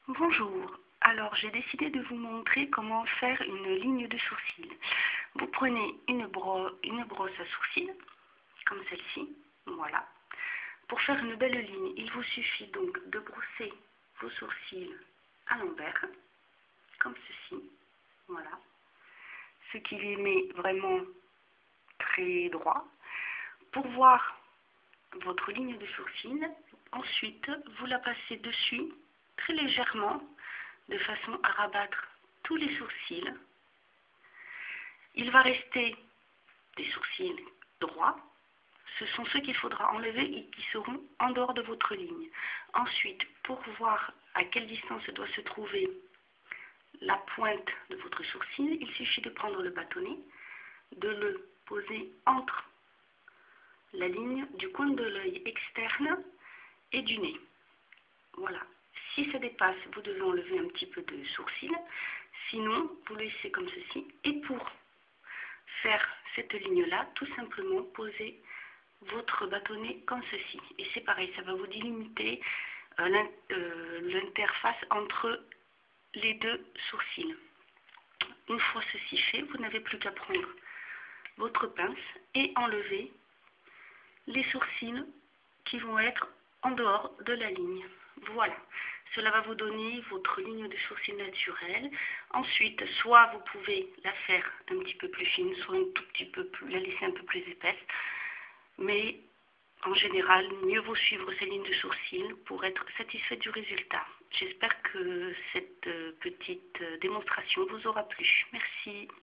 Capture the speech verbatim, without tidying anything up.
Bonjour, alors j'ai décidé de vous montrer comment faire une ligne de sourcil. Vous prenez une, bro une brosse à sourcils, comme celle-ci, voilà. Pour faire une belle ligne, il vous suffit donc de brosser vos sourcils à l'envers, comme ceci, voilà. Ce qui les met vraiment très droit. Pour voir votre ligne de sourcils, ensuite vous la passez dessus très légèrement, de façon à rabattre tous les sourcils. Il va rester des sourcils droits. Ce sont ceux qu'il faudra enlever et qui seront en dehors de votre ligne. Ensuite, pour voir à quelle distance doit se trouver la pointe de votre sourcil, il suffit de prendre le bâtonnet, de le poser entre la ligne du coin de l'œil externe et du nez. Voilà. Si ça dépasse, vous devez enlever un petit peu de sourcil. Sinon, vous laissez comme ceci. Et pour faire cette ligne-là, tout simplement, posez votre bâtonnet comme ceci. Et c'est pareil, ça va vous délimiter euh, l'interface entre les deux sourcils. Une fois ceci fait, vous n'avez plus qu'à prendre votre pince et enlever les sourcils qui vont être en dehors de la ligne. Voilà, cela va vous donner votre ligne de sourcil naturelle. Ensuite, soit vous pouvez la faire un petit peu plus fine, soit un tout petit peu plus, la laisser un peu plus épaisse. Mais en général, mieux vaut suivre ces lignes de sourcil pour être satisfait du résultat. J'espère que cette petite démonstration vous aura plu. Merci.